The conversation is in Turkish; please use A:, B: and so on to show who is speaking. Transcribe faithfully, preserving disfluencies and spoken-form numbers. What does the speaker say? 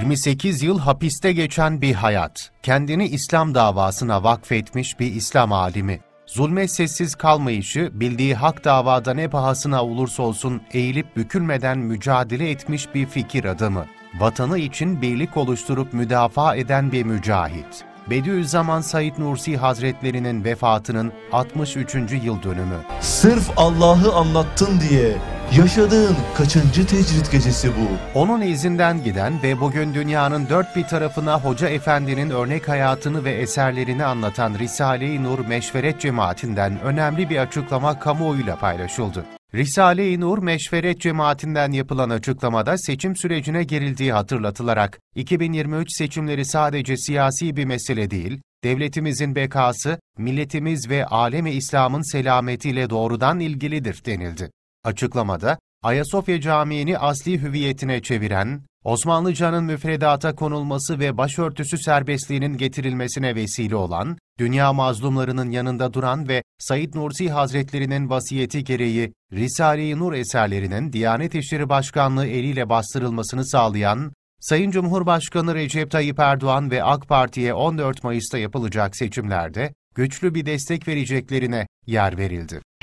A: yirmi sekiz yıl hapiste geçen bir hayat, kendini İslam davasına vakfetmiş bir İslam alimi, zulme sessiz kalmayışı, bildiği hak davada ne pahasına olursa olsun eğilip bükülmeden mücadele etmiş bir fikir adamı, vatanı için birlik oluşturup müdafaa eden bir mücahit. Bediüzzaman Said Nursi Hazretleri'nin vefatının altmış üçüncü yıl dönümü.
B: Sırf Allah'ı anlattın diye yaşadığın kaçıncı tecrit gecesi bu?
A: Onun izinden giden ve bugün dünyanın dört bir tarafına Hoca Efendi'nin örnek hayatını ve eserlerini anlatan Risale-i Nur Meşveret Cemaatinden önemli bir açıklama kamuoyuyla paylaşıldı. Risale-i Nur Meşveret Cemaatinden yapılan açıklamada seçim sürecine girildiği hatırlatılarak, iki bin yirmi üç seçimleri sadece siyasi bir mesele değil, devletimizin bekası, milletimiz ve alem-i İslam'ın selametiyle doğrudan ilgilidir denildi. Açıklamada, Ayasofya Camii'ni asli hüviyetine çeviren, Osmanlıca'nın müfredata konulması ve başörtüsü serbestliğinin getirilmesine vesile olan, dünya mazlumlarının yanında duran ve Said Nursi Hazretleri'nin vasiyeti gereği Risale-i Nur eserlerinin Diyanet İşleri Başkanlığı eliyle bastırılmasını sağlayan, Sayın Cumhurbaşkanı Recep Tayyip Erdoğan ve AK Parti'ye on dört Mayıs'ta yapılacak seçimlerde güçlü bir destek vereceklerine yer verildi.